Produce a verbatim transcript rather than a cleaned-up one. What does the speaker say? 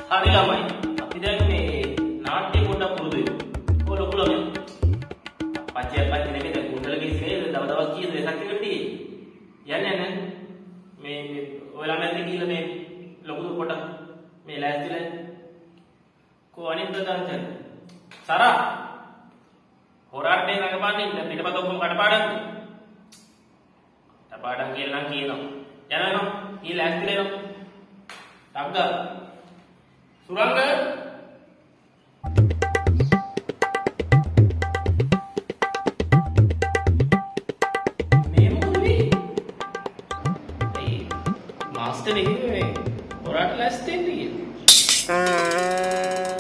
හරි ළමයි. අපි දැන් මේ නාට්‍ය පොඩක් පුරුදු වෙමු. ඔය ලොකු ළමයි. පච්චය පච්චය නෙමෙයි දැන් කුණ්ඩල කේස් නේ දව දවස් කීයද වෙසක් එකට තියෙන්නේ. යන්නේ නැහැ. මේ මේ ඔයලා නැති කියලා මේ ලොකු පොඩක් මේ ලෑස්තිලා කො අනිත් දන්තන. සරා හොරාටේ නගපාන්නේ දැන් පිටපත ඔක්කොම කටපාඩම්ද? කටපාඩම් කියලා නම් කියනවා. යනවා ඊ ලෑස්තිලා එනවා. තක්ගා සුරංග මේ මොකද ඒ මාස්ටර් ඉන්නේ හොරාට ලෑස්ති වෙන්න කියලා